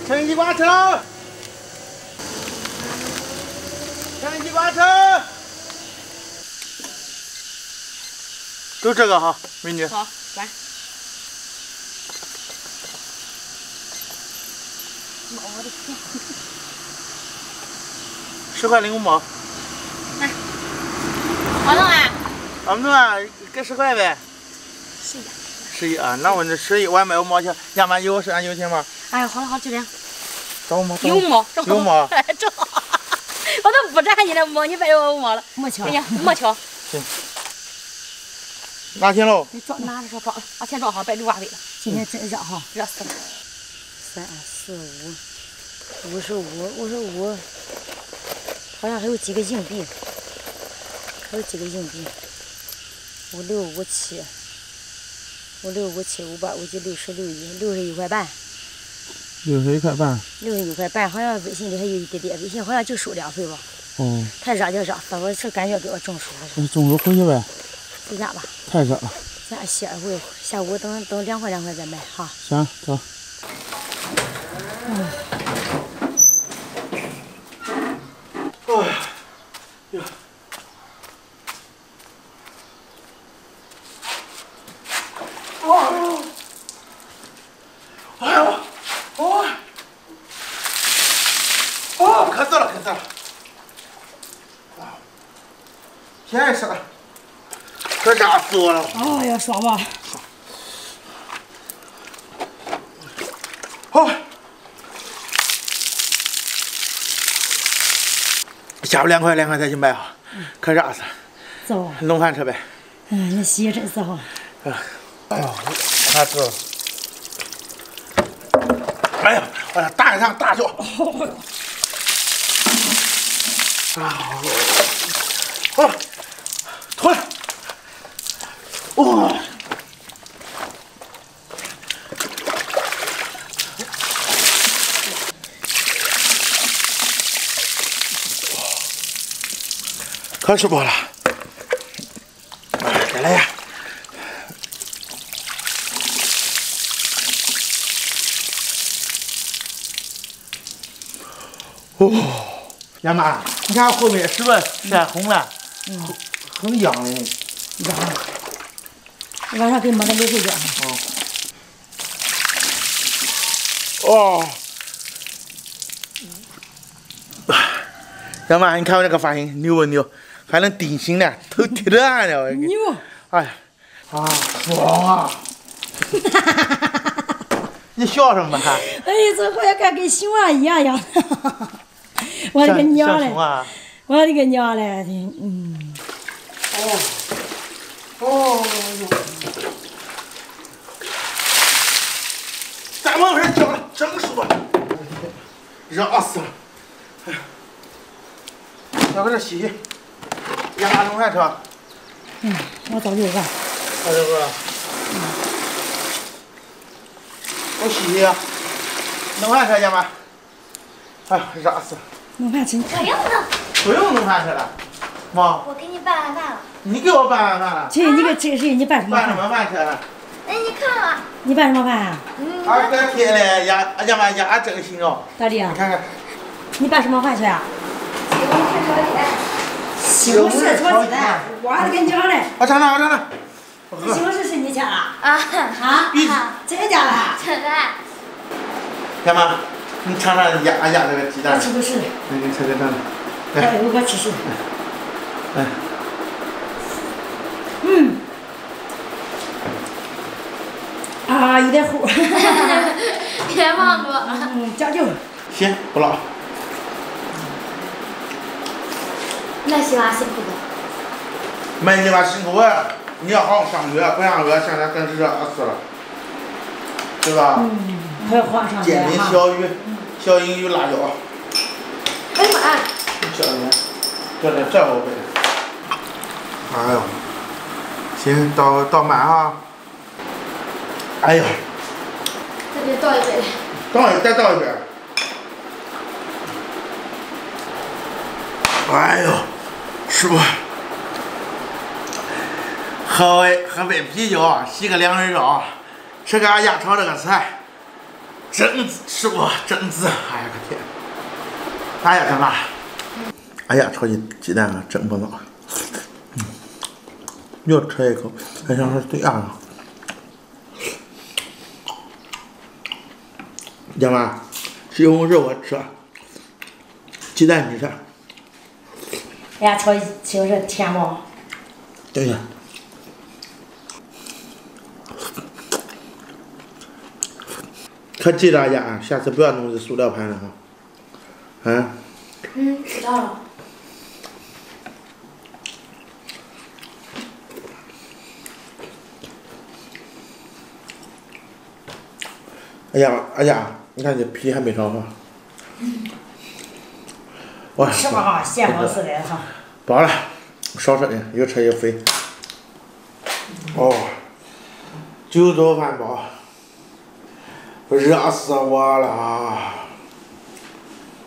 盛西瓜盛，盛西瓜盛，就这个哈，美女。 好，来。我的天 ！10块05毛。 来，好弄啊？ 俺们啊，给10块呗。 11 啊，那我这11，我还卖5毛钱，亚妈有是俺有钱吗？ 哎呀，好了好了，就这样。 找5毛。 有5毛， 有毛。 正好，我都不占你那5毛，你白我5毛了。没巧。哎呀，没巧。行。 拿钱喽。 你装拿着说装，把钱装好，别留话费了。今天真热哈，热死了。3、4、5、55，好像还有几个硬币，56、57、500、59、61块半。 61块半。 61块半，好像微信里还有一点点，微信好像就收2回吧。 哦。 太热就热，我是感觉给我中暑了。 中暑回去呗。 回家吧。 太热了。 咱歇会儿，下午等2块再买哈。 行，走。哎呀，渴死了！天是，可热死我了！ 哎呀，爽吧！ 好，下午2块再去买哈，可热死。 走。 弄饭吃呗。 那洗真是好。 哎呦，太热了。哎呀，我大上大脚。脱了。哇。可吃饱了。再来呀。亚妈，你看后面是不是晒红了？很痒的。 痒。晚上给抹点流水胶。 哦。亚妈，你看我这个发型牛不牛？还能定型呢，头剃得暗了。 牛。 哎呀，爽啊！你笑什么还？ 哎呀，这好像跟熊啊一样。我的个娘嘞！我的个娘嘞！ 咱们这脚整熟了，热死了。哎呀，要搁这洗洗。亚弄饭吃。 我早就干。 早就干。我洗洗。弄饭吃，亚妈。哎呀，热死了。 弄饭吃。 不用弄饭吃了，妈。 我给你拌完饭了。 你给我拌完饭了？ 这你给谁？你拌什么饭？ 拌什么饭吃？ 哎，你看了。 你拌什么饭啊？ 俺这天嘞，亚妈鸭真行哦。 大弟啊。 你看看。 你拌什么饭吃呀？ 西红柿炒鸡蛋。 西红柿炒鸡蛋。我的个娘嘞！ 我尝尝。 西红柿是你家的？ 啊？ 真家的？ 真的。 亚妈，你尝尝鸭这个鸡蛋。 我吃不吃？ 那你吃个这。 我吃。有点齁。 别忘多。 讲究。 行，不老。 那媳妇辛苦不？ 没你妈辛苦啊！你要好好上学，不上学现在真是热死了，对吧？ 还要好好上学。 煎饼、小英语、辣椒。 哎呀妈呀！ 小英，这我会。哎呦，行，倒满哈。哎呦。 再给倒一杯。 再倒一杯。哎呦，是不？喝杯啤酒，洗个凉水澡，吃个俺家炒这个菜， 蒸子吃不？蒸子，哎呀个天！哎呀干嘛？哎呀，炒鸡蛋啊，真不孬。又吃一口，还想说对呀。家妈，西红柿我吃，鸡蛋你吃。 哎呀，炒西红柿甜不？ 对呀。可记着呀，下次不要弄这塑料盘了哈。啊？ 嗯，知道了。 哎呀，你看这皮还没烧哈。哇！ 吃吧哈，咸不似的哈。 饱了，少吃点，越吃越肥。哦，9顿饭饱，热死我了。